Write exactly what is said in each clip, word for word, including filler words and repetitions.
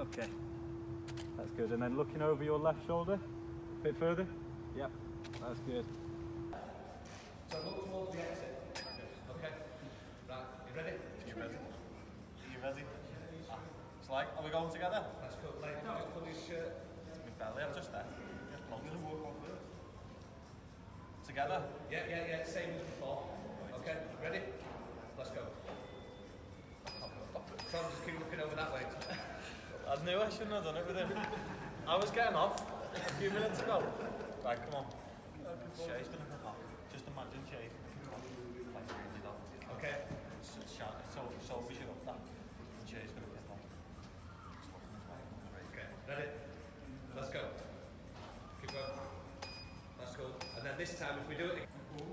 Okay, that's good. And then looking over your left shoulder, a bit further. Yep, that's good. So look towards the exit. Okay. Right, you ready? You ready? Are you ready? Ah. It's like, are we going together? That's cool. Like, just pull his shirt. My belly, I'm just there. Just I'm gonna walk on first. Together? Yeah, yeah, yeah. Same as before. Okay, ready? Let's go. Tom, just keep looking over that way. I knew I shouldn't have done it with him. I was getting off a few minutes ago. Right, come on. Shay's gonna come off. Just imagine Shay. Okay. So, so, so we should up that. And Shay's gonna get off. Okay, ready? Let's go. Keep going. That's cool. And then this time, if we do it again.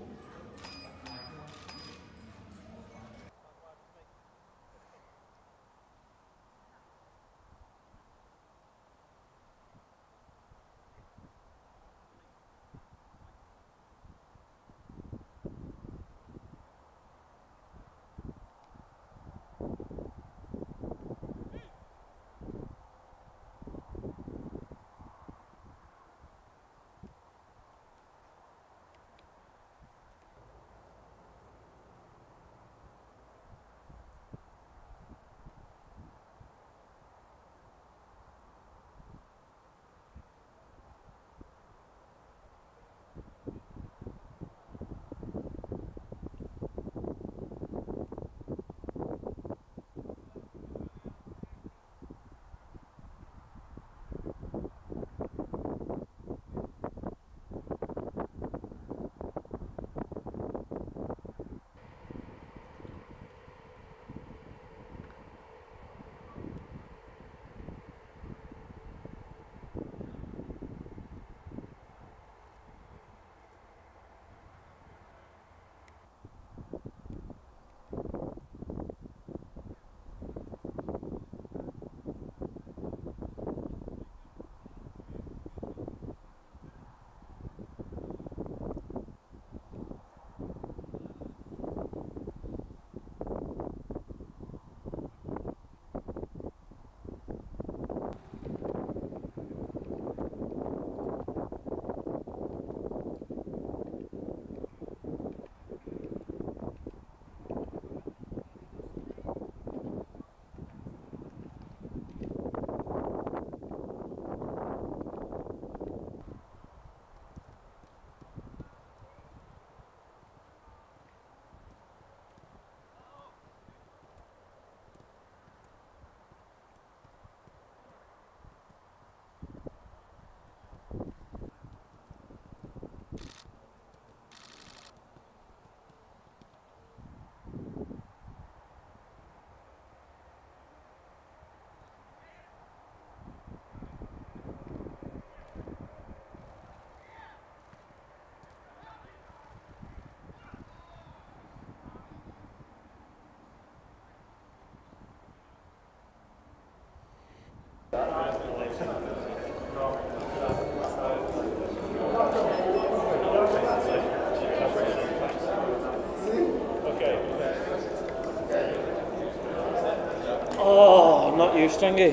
Oh, not you, Stringy.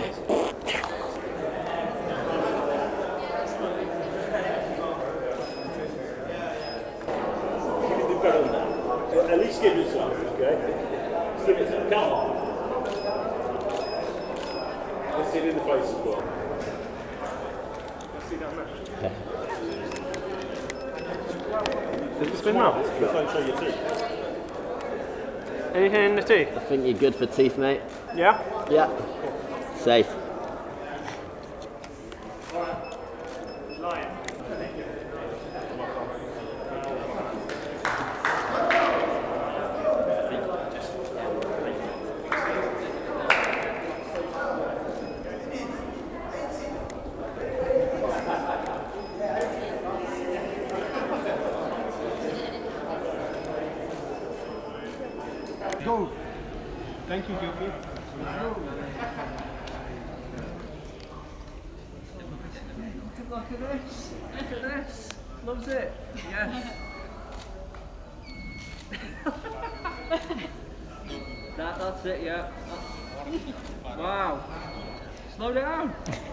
At least give it some, okay? Give it some. Come on. Let's see it in the face as well. Let's see that match. Does it spin round? Don't show your teeth. Anything in the teeth? I think you're good for teeth, mate. Yeah? Yeah. Safe. Go. Thank you, Goofy. Look at this. Look at this. Loves it. Yes. that, that's it, yeah. That's, wow. Slow down.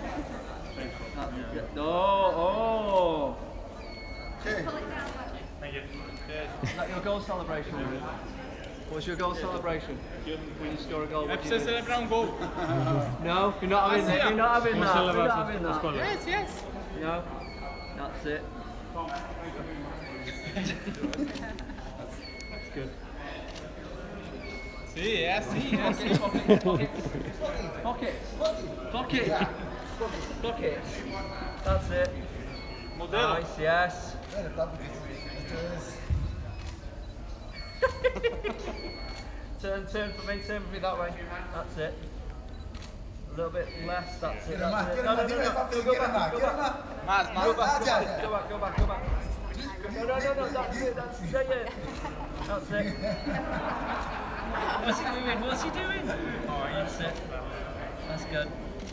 No, oh. Okay. Thank you. Is that your goal celebration? What's your goal celebration? When you score a goal, what do you do? No, you're not having that. You're not having that. You're not having that. Yes, yes. No, that's it. That's good. See, yeah, see, yeah, see. Pocket, pocket, pocket, pocket. That's it. Nice, yes. Turn, turn for me, turn for me that way. That's it. A little bit less, that's it. That's it. No, no, no, no. Go back, go back, go back. Go back, go back, go back, go back. No, no, no, no, that's it, that's it. That's it. What's he doing? What's he doing? Oh, that's it. That's good.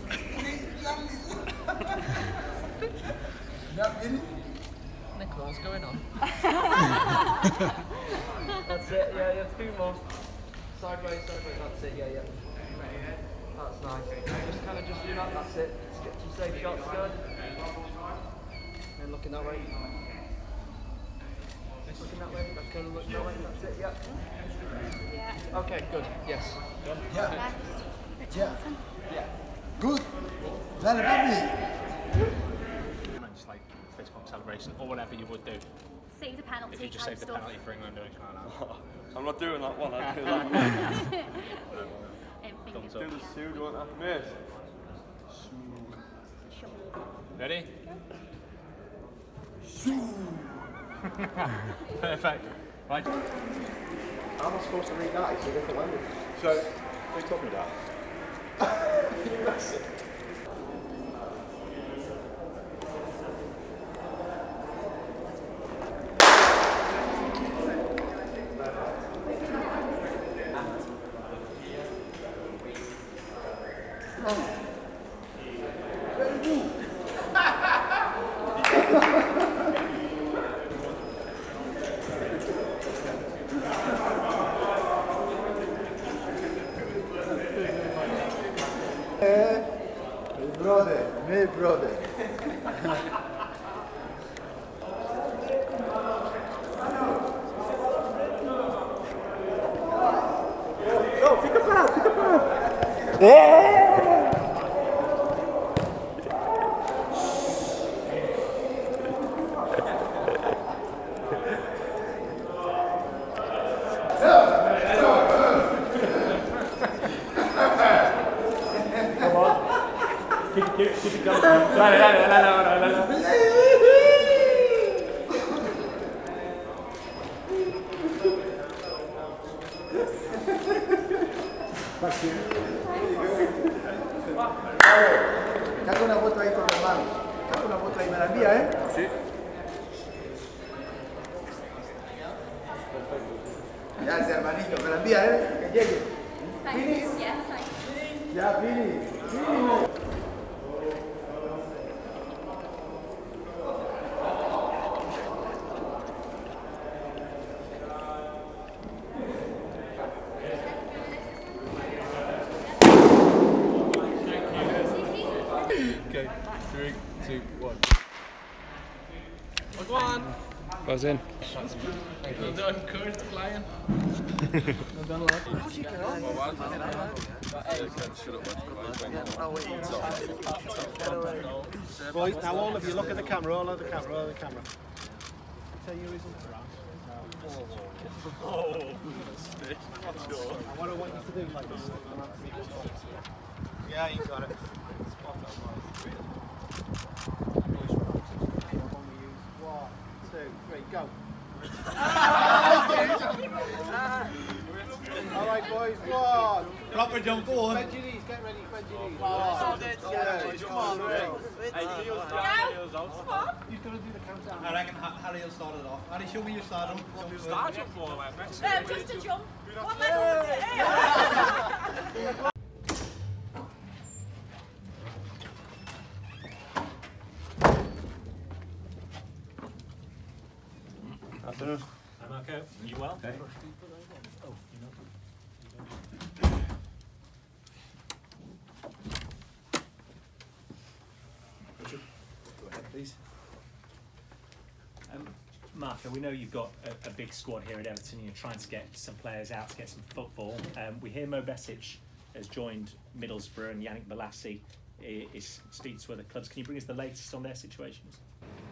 Nicola, what's going on? That's it, yeah, yeah, two more. Sideways, sideways, that's it, yeah, yeah. That's nice. Just kind of just do that, that's it. Just get some safe shots, good. And looking that way. Looking that way, that's kind of looking that way, that's it, yeah. Yeah. Okay, good, yes. Done? Yeah. Yeah. Yeah. Good. Very happy. Just like fist bump celebration or whatever you would do. Save the penalty. If you just save the penalty for England or anything like that. I'm not doing that one, I'll do that one. Thumbs Do the two, do you want that miss? Ready? Perfect. Right. How am I supposed to read that? It's a different language. So, who taught me that? That's it. Brother, my brother. Go, fica parado, fica parado. É! Keep, keep it going. Dale, dale, dale, dale, dale, dale. Saca una foto ahí con mi hermano. Saca una foto ahí, me la envía, ¿eh? Sí. Gracias, hermanito, me la envía, ¿eh? Que llegue. Fini. Ya, Fini. Fini. Okay, three, two, one. Go on. Goes in. Well done, Kurt, flying. Well done, lad. Boys, now all of you look at the camera, all of the camera, all of the camera. Tell you who's around. Oh, stick. Sure. And what I want you to do like this. Yeah, you got it. One, two, three, go. Alright boys, one. Proper jump, go on. Bend your knees, get ready, bend your knees. One, two, come on, Hey, heels down, heels out. You've got to do the countdown. I reckon Harry will start it off. Harry, show me your start on. Start jump for like next No, just a jump. One level. Afternoon. I'm okay. You well? Okay. Oh, you know. please. Um, Marco, we know you've got a, a big squad here at Everton. You're trying to get some players out to get some football. Um, we hear Mo Besic has joined Middlesbrough and Yannick Bolasie is speaks to other clubs. Can you bring us the latest on their situations?